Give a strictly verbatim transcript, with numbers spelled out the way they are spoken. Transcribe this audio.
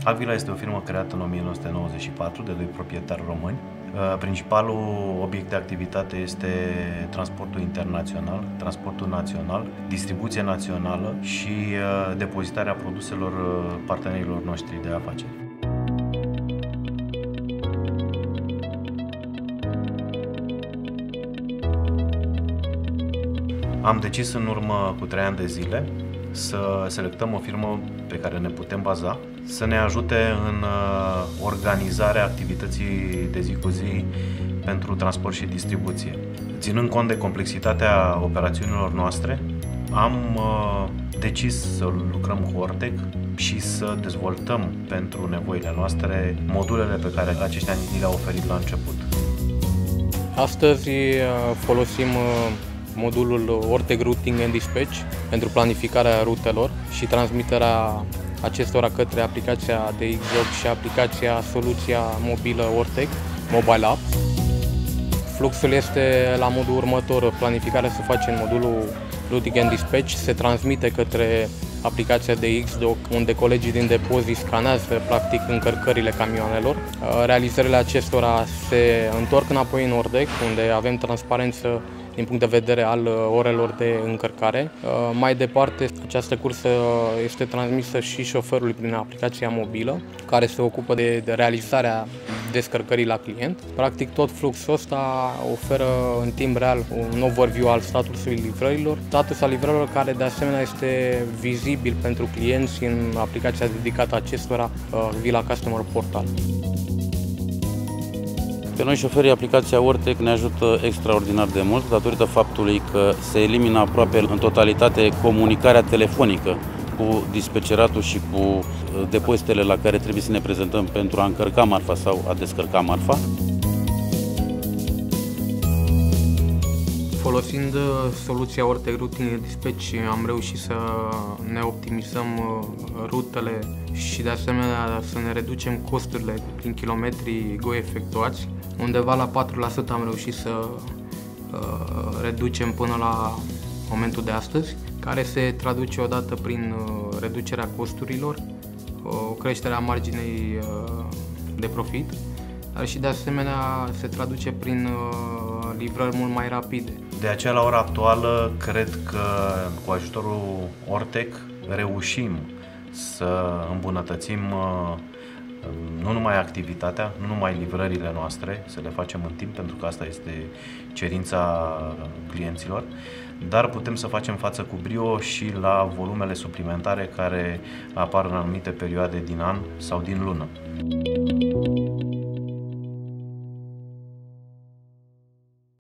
Aquila este o firmă creată în o mie nouă sute nouăzeci și patru de doi proprietari români. Principalul obiect de activitate este transportul internațional, transportul național, distribuție națională și depozitarea produselor partenerilor noștri de afaceri. Am decis în urmă cu trei ani de zile să selectăm o firmă pe care ne putem baza, să ne ajute în organizarea activității de zi cu zi pentru transport și distribuție. Ținând cont de complexitatea operațiunilor noastre, am decis să lucrăm cu ORTEC și să dezvoltăm pentru nevoile noastre modulele pe care aceștia ni le-au oferit la început. Astăzi folosim modulul ORTEC Routing and Dispatch pentru planificarea rutelor și transmiterea acestora către aplicația de X-Job și aplicația soluția mobilă ORTEC Mobile App. Fluxul este la modul următor: planificarea se face în modulul Routing and Dispatch, se transmite către aplicația de X-Doc, unde colegii din depozit scanează practic încărcările camioanelor. Realizările acestora se întorc înapoi în ORTEC, unde avem transparență din punct de vedere al orelor de încărcare. Mai departe, această cursă este transmisă și șoferului prin aplicația mobilă, care se ocupă de realizarea descărcării la client. Practic, tot fluxul ăsta oferă în timp real un overview al statusului livrărilor, status al livrărilor care de asemenea este vizibil pentru clienți în aplicația dedicată acestora, Aquila Customer Portal. Pe noi, șoferii, aplicația ORTEC ne ajută extraordinar de mult, datorită faptului că se elimină aproape în totalitate comunicarea telefonică cu dispeceratul și cu depozitele la care trebuie să ne prezentăm pentru a încărca marfa sau a descărca marfa. Folosind soluția ORTEC Routing and Dispatch, am reușit să ne optimizăm rutele și de asemenea să ne reducem costurile prin kilometri goi efectuați. Undeva la patru la sută am reușit să uh, reducem până la momentul de astăzi, care se traduce odată prin uh, reducerea costurilor, o creștere a marginei uh, de profit, dar și de asemenea se traduce prin uh, livrări mult mai rapide. De aceea, la ora actuală, cred că cu ajutorul ORTEC reușim să îmbunătățim uh, nu numai activitatea, nu numai livrările noastre, să le facem în timp, pentru că asta este cerința clienților, dar putem să facem față cu brio și la volumele suplimentare care apar în anumite perioade din an sau din lună.